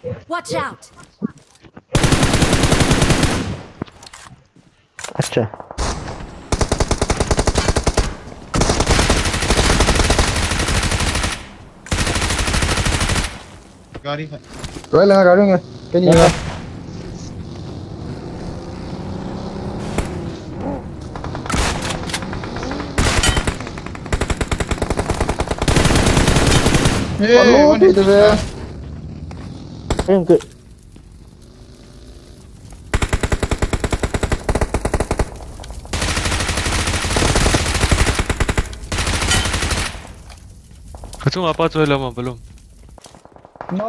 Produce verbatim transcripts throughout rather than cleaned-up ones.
Watch out! अच्छा गाड़ी है Rồi là rồi đúng rồi. Cái gì vậy? Hey, Alo, one thì is về. em cứ Kacung apa tuh lama belum? Knock.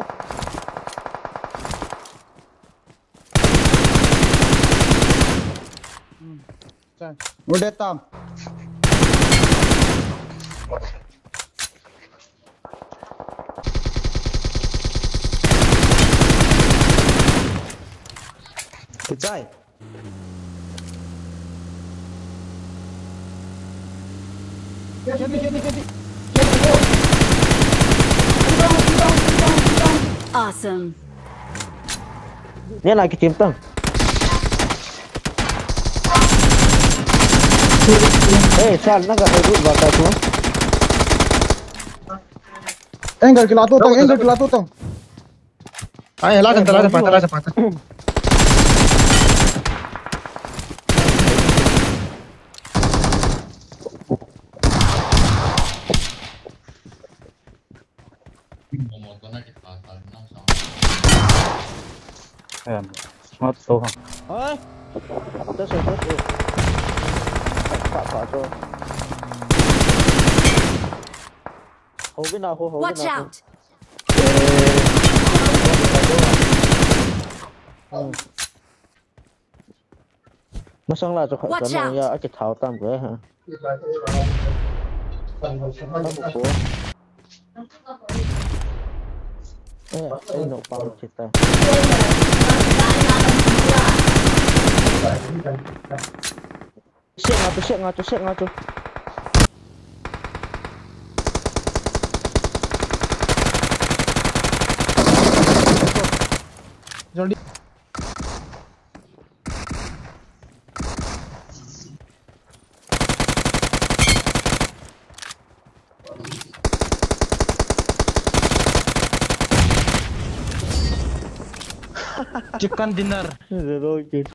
Udah tam. Kecai. Awesome. dia lagi cimpeng. Eh, sal na gak hidup bakal tuh. Enggak kilatu tong, enggak kilatu tong. Ay, la gente, la gente, la gente. Smart tuh. Ơi, tôi sẽ chết rồi. Phá phá cho. Hố bên nào, hố hố bên Watch nào. out! Nó sang lại cho khỏi Watch cho nó out. ya cái tháo tam cái hả? Tam một phố. Eh, ini no pang kita. Siap ngatu, siap ngatu, siap ngatu. Joldi. Chicken dinner. Rồi rồi.